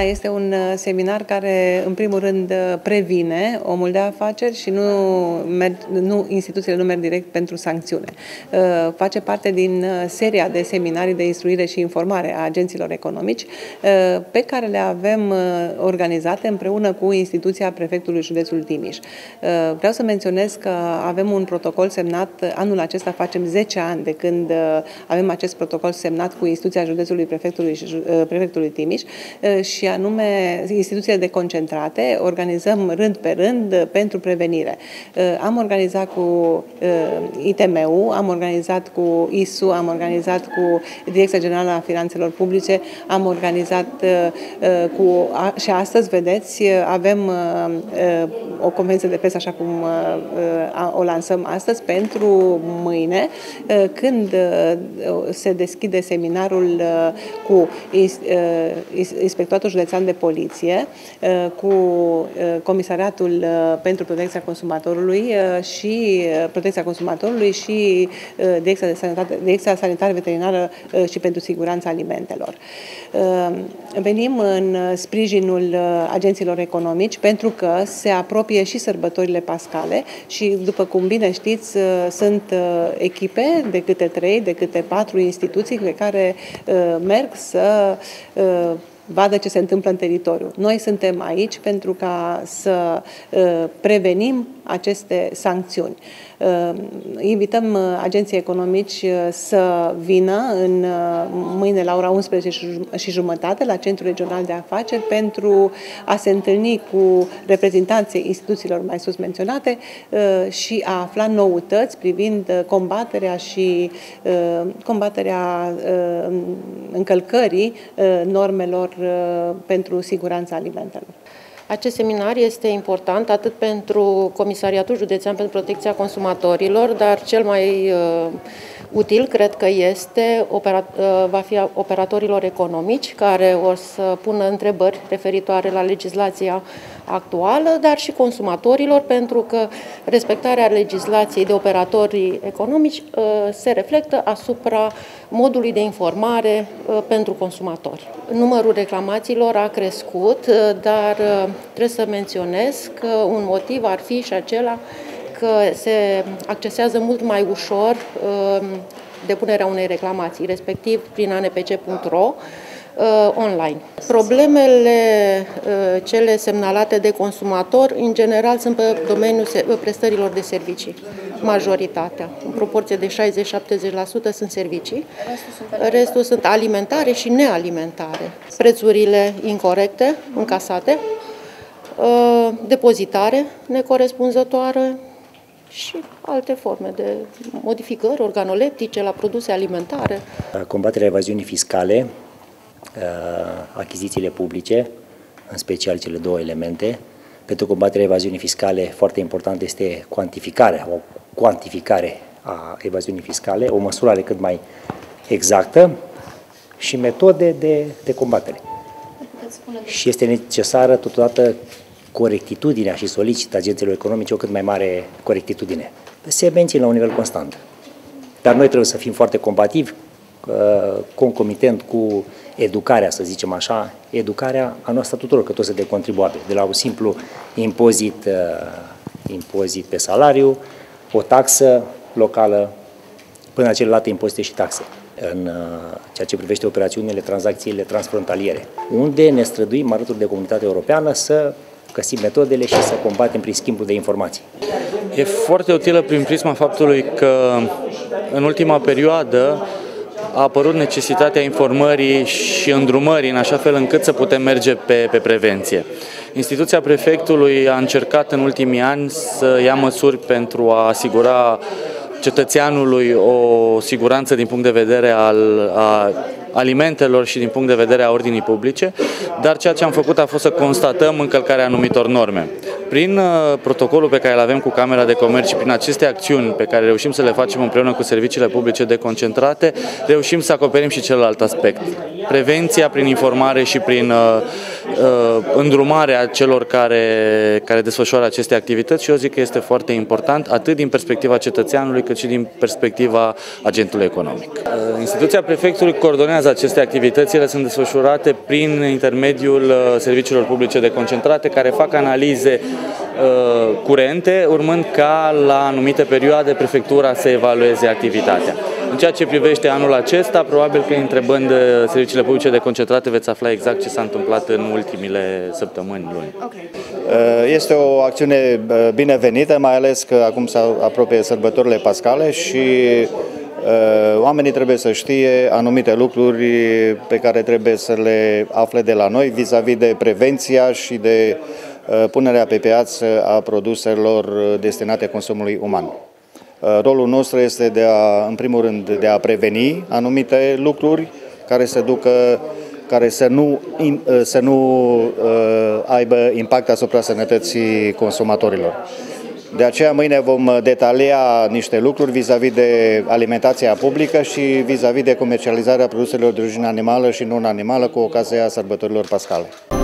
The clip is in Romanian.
este un seminar care, în primul rând, previne omul de afaceri și instituțiile nu merg direct pentru sancțiune. Face parte din seria de seminarii de instruire și informare a agenților economici pe care le avem organizate împreună cu instituția Prefectului Județului Timiș. Vreau să menționez că avem un protocol semnat, anul acesta facem 10 ani de când avem acest protocol semnat cu instituția Județului Prefectului Timiș și anume instituțiile deconcentrate, organizăm rând pe rând pentru prevenire. Am organizat cu ITM-ul, am organizat cu ISU, am organizat cu Direcția Generală a Finanțelor Publice, am organizat și astăzi, vedeți, avem o conferință de presă, așa cum o lansăm astăzi, pentru mâine, când se deschide seminarul cu Inspectoratul Județean de Poliție, cu Comisariatul pentru Protecția Consumatorului și Direcția Sanitară Veterinară și pentru Siguranța Alimentelor. Venim în sprijinul agenților economici pentru că se apropie și sărbătorile pascale și, după cum bine știți, sunt echipe de câte 3, de câte 4 instituții pe care merg să vadă ce se întâmplă în teritoriu. Noi suntem aici pentru ca să prevenim aceste sancțiuni. Invităm agenții economici să vină mâine la ora 11:30 la Centrul Regional de Afaceri pentru a se întâlni cu reprezentanții instituțiilor mai sus menționate și a afla noutăți privind combaterea încălcării normelor pentru siguranța alimentelor. Acest seminar este important atât pentru Comisariatul Județean pentru Protecția Consumatorilor, dar cel mai util, cred că va fi operatorilor economici, care o să pună întrebări referitoare la legislația actuală, dar și consumatorilor, pentru că respectarea legislației de operatorii economici se reflectă asupra modului de informare pentru consumatori. Numărul reclamațiilor a crescut, dar trebuie să menționez că un motiv ar fi și acela că se accesează mult mai ușor depunerea unei reclamații, respectiv prin anpc.ro online. Problemele cele semnalate de consumator, în general, sunt pe domeniul prestărilor de servicii. Majoritatea, în proporție de 60-70% sunt servicii, restul sunt alimentare și nealimentare. Prețurile incorecte, încasate, depozitare necorespunzătoare și alte forme de modificări organoleptice la produse alimentare. Combaterea evaziunii fiscale, achizițiile publice, în special cele două elemente. Pentru combaterea evaziunii fiscale, foarte important este cuantificare a evaziunii fiscale, o măsurare cât mai exactă și metode de combatere. Și este necesară totodată corectitudinea și solicită agenților economice o cât mai mare corectitudine. Se menține la un nivel constant. Dar noi trebuie să fim foarte combativi, concomitent cu educarea, să zicem așa, educarea a noastră tuturor, că toți sunt de contribuabili, de la un simplu impozit pe salariu, o taxă locală, până la celelalte impozite și taxe, în ceea ce privește operațiunile, tranzacțiile transfrontaliere, unde ne străduim alături de comunitatea europeană să găsim metodele și să combatem prin schimbul de informații. E foarte utilă prin prisma faptului că în ultima perioadă a apărut necesitatea informării și îndrumării în așa fel încât să putem merge pe prevenție. Instituția prefectului a încercat în ultimii ani să ia măsuri pentru a asigura cetățeanului o siguranță din punct de vedere a alimentelor și din punct de vedere a ordinii publice, dar ceea ce am făcut a fost să constatăm încălcarea anumitor norme. Prin protocolul pe care îl avem cu Camera de Comerț și prin aceste acțiuni pe care reușim să le facem împreună cu serviciile publice deconcentrate, reușim să acoperim și celălalt aspect. Prevenția prin informare și prin îndrumarea celor care desfășoară aceste activități și eu zic că este foarte important atât din perspectiva cetățeanului cât și din perspectiva agentului economic. Instituția prefectului coordonează aceste activități, ele sunt desfășurate prin intermediul serviciilor publice deconcentrate care fac analize curente, urmând ca la anumite perioade prefectura să evalueze activitatea. În ceea ce privește anul acesta, probabil că întrebând serviciile publice deconcentrate veți afla exact ce s-a întâmplat în ultimile săptămâni, luni. Este o acțiune binevenită, mai ales că acum se apropie sărbătorile pascale și oamenii trebuie să știe anumite lucruri pe care trebuie să le afle de la noi vis-a-vis de prevenția și de punerea pe piață a produselor destinate consumului uman. Rolul nostru este în primul rând, de a preveni anumite lucruri care să nu aibă impact asupra sănătății consumatorilor. De aceea mâine vom detalia niște lucruri vis-a-vis de alimentația publică și vis-a-vis de comercializarea produselor de origine animală și non-animală cu ocazia sărbătorilor pascale.